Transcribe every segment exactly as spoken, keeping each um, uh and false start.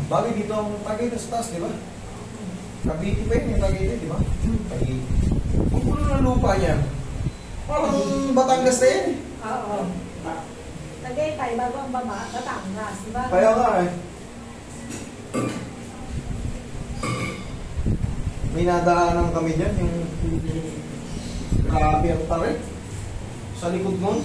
Bagay dito ang Tagaytay sa taas, di ba? Cavite pa yun yung Tagaytay, di ba? Tagaytay. Ang puno ng lupa niya. Parang Batangas na yan. Oo. Tagaytay, bago ang baba, Batangas, di ba? Kaya nga eh. May nadaanan kami dyan, yung grabe ang tarik sa likod mo.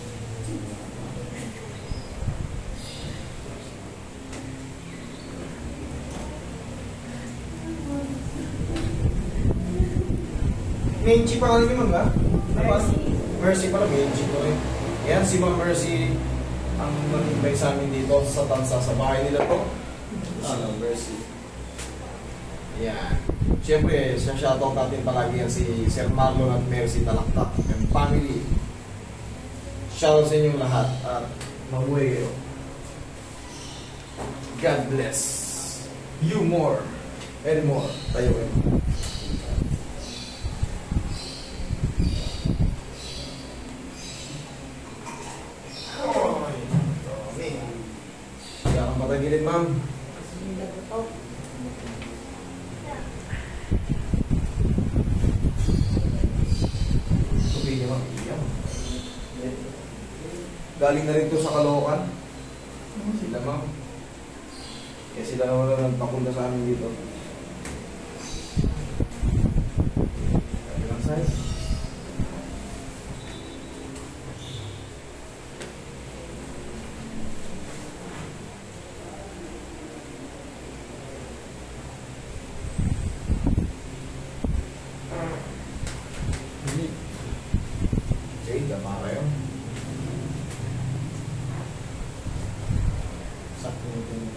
Menchi pa kami ma'am ha? Mercy. Mercy pala, Menchi pa rin. Yan si Ma'am Mercy ang mag-invite sa amin dito sa Tansa, sa bahay nila to. Ano, Mercy. Yan. Siyempre, sa shoutout natin palagi yan si Sir Marlon at Mercy Talaktak and family. Shoutout sa inyong lahat at mabuhay kayo. God bless you more and more. Tayo kayo. Kaya kang patagilid, ma'am. Tupi niya, ma'am. Galing na rin ito sa Caloocan. Sila, ma'am. Kaya sila na wala nagpapunta sa amin dito. Kaya lang size. Okay, tama kayo. Sakto nito yung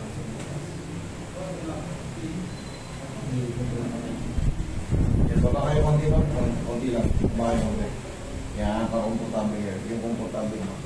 yan, baba kayo konti lang. Konti lang. Baba kayo konti. Yan, para komportable yan. Yung komportable mo.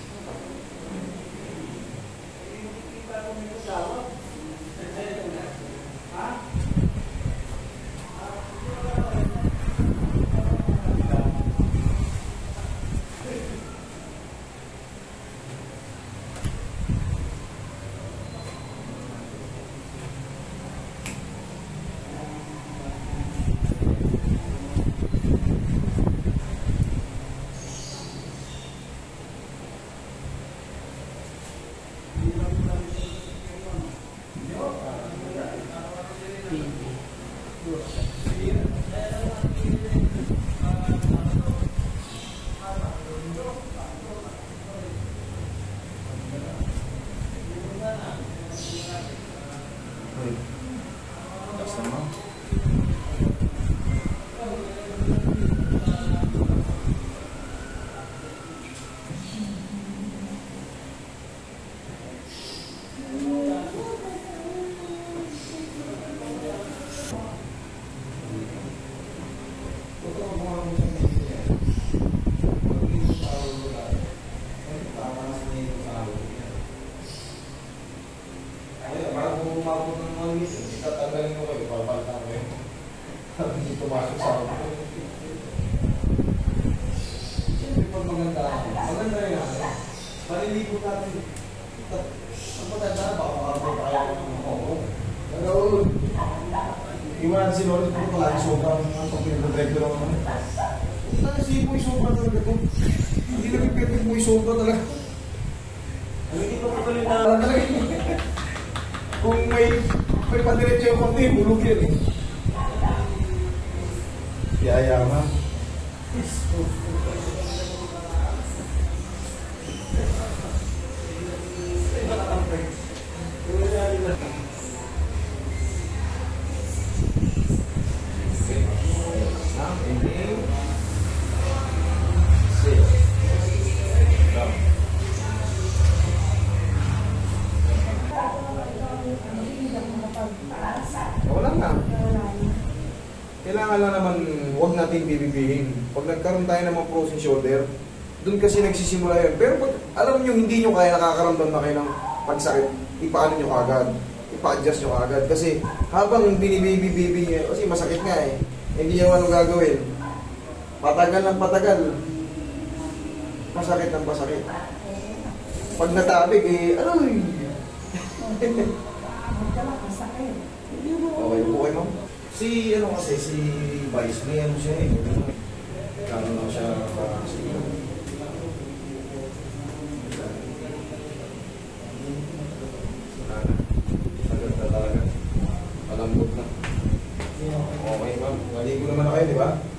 Tatanggalin ko kayo, papalitan ko yun. Hindi pumasok sa ako. Siyempre pag maganda ako, maganda rin ako. Malilibot natin. Ang maganda na, baka makabot tayo ng oo. Nagawin. Iwanan si Loris po palagi sobrang ang pag-director lang naman. Si Ipoy sobra talaga ito. Hindi na pipipit mo yung sobra talaga. Hindi pa patuloy na talaga. Kung may may padiretso yung konti, bulog yan eh. Yaya ma. Wala na. Kailangan lang naman huwag natin bibibihin. Pag nagkaroon tayo ng mga frozen shoulder, doon kasi nagsisimula yun. Pero pag alam nyo hindi nyo kaya nakakaramdam na kayo ng pagsakit, ipaano nyo kagad, ipa-adjust nyo kagad. Kasi habang binibibibibi nyo, kasi masakit nga eh, hindi nyo ano gagawin. Patagal ng patagal, masakit ng pasakit. Pag natabig eh, ano Magdala ka sa akin. Okay po kayo, ma'am. Si, ano kasi, si Vice, may ano siya eh. Kano lang siya kasi. Agad na talaga. Malambot na. Okay, ma'am. Maligo naman na kayo, di ba?